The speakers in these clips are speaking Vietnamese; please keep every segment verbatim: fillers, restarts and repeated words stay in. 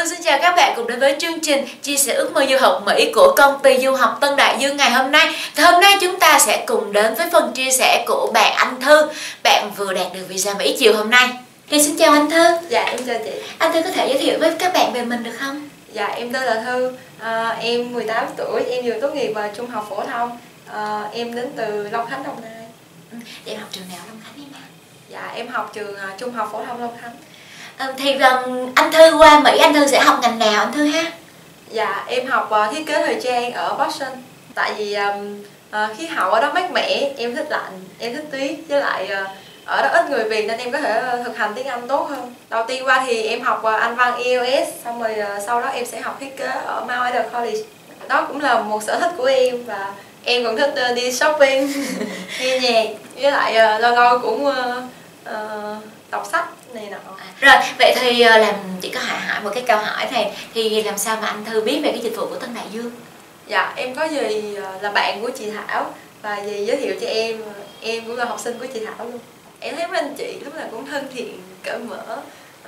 Vâng, xin chào các bạn cùng đến với chương trình chia sẻ ước mơ du học Mỹ của công ty du học Tân Đại Dương ngày hôm nay. Thì hôm nay chúng ta sẽ cùng đến với phần chia sẻ của bạn Anh Thư. Bạn vừa đạt được visa Mỹ chiều hôm nay. Thì xin chào anh Thư. Dạ em chào chị. Anh Thư có thể giới thiệu với các bạn về mình được không? Dạ em tên là Thư, à, em mười tám tuổi, em vừa tốt nghiệp vào trung học phổ thông. à, Em đến từ Long Khánh, Đồng Nai. Ừ, để em học trường nào Long Khánh em ạ? Dạ em học trường uh, trung học phổ thông Long Khánh. Ừ, thì um, anh Thư qua Mỹ anh Thư sẽ học ngành nào anh Thư ha? Dạ em học uh, thiết kế thời trang ở Boston. Tại vì um, uh, khí hậu ở đó mát mẻ, em thích lạnh, em thích tuyết, với lại uh, ở đó ít người Việt nên em có thể uh, thực hành tiếng Anh tốt hơn. Đầu tiên qua thì em học uh, Anh văn i e lờ ét, xong rồi uh, sau đó em sẽ học thiết kế ở Mount Ida College. Đó cũng là một sở thích của em, và em còn thích uh, đi shopping, nghe nhạc, với lại uh, lâu lâu cũng uh, uh, đọc sách này nọ. À, rồi vậy thì uh, làm chỉ có hỏi hỏi một cái câu hỏi này, thì làm sao mà anh Thư biết về cái dịch vụ của Tân Đại Dương? Dạ em có dì uh, là bạn của chị Thảo, và dì giới thiệu cho em. Em cũng là học sinh của chị Thảo luôn. Em thấy mấy anh chị lúc nào cũng thân thiện, cởi mở, uh,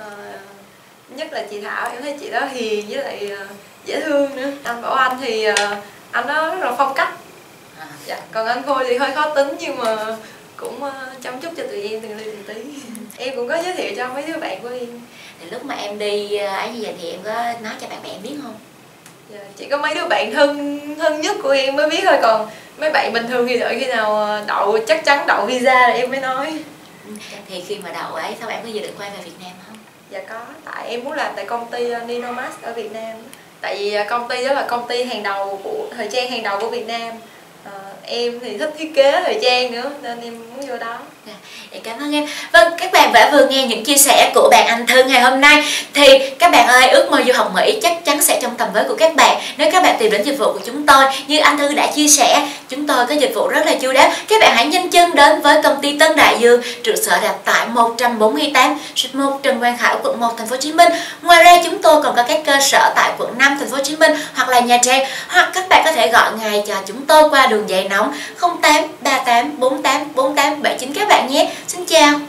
nhất là chị Thảo, em thấy chị đó hiền với lại uh, dễ thương nữa. Anh Bảo Anh thì uh, anh đó rất là phong cách. Dạ, còn anh Khôi thì hơi khó tính, nhưng mà cũng uh, chăm chút cho tụi em từng ly từng tí. Em cũng có giới thiệu cho mấy đứa bạn của em. Thì lúc mà em đi ấy như vậy thì em có nói cho bạn bè em biết không? Dạ, chỉ có mấy đứa bạn thân thân nhất của em mới biết thôi, còn mấy bạn bình thường thì đợi khi nào đậu chắc chắn đậu visa là em mới nói. Thì khi mà đậu ấy sao em có dự định quay về Việt Nam không? Dạ có, tại em muốn làm tại công ty Ninomax ở Việt Nam. Tại vì công ty đó là công ty hàng đầu của thời trang hàng đầu của Việt Nam. À, em thì thích thiết kế thời trang nữa nên em muốn vô đó. Dạ, cảm ơn em. Vâng, các bạn đã vừa nghe những chia sẻ của bạn Anh Thư ngày hôm nay. Thì các bạn ơi, ước mơ du học Mỹ chắc chắn sẽ trong tầm với của các bạn nếu các bạn tìm đến dịch vụ của chúng tôi. Như anh Thư đã chia sẻ, chúng tôi có dịch vụ rất là chu đáo. Các bạn hãy nhanh chân đến với công ty Tân Đại Dương, trụ sở đặt tại một trăm bốn mươi tám Suite một Trần Quang Khải, quận một, thành phố Hồ Chí Minh. Ngoài ra chúng tôi còn có các cơ sở tại quận năm, thành phố Hồ Chí Minh hoặc là Nha Trang, hoặc các bạn có thể gọi ngay cho chúng tôi qua đường dây nóng không tám ba tám bốn tám bốn tám bảy chín các bạn nhé. Xin chào.